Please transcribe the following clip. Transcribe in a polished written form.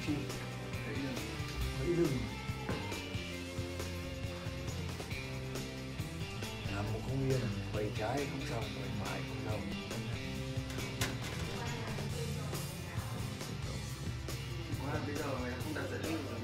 chi thấy rừng làm một công viên quay trái không xong quay mãi không xong. Bây giờ mày không đặt dẫn lưu rồi.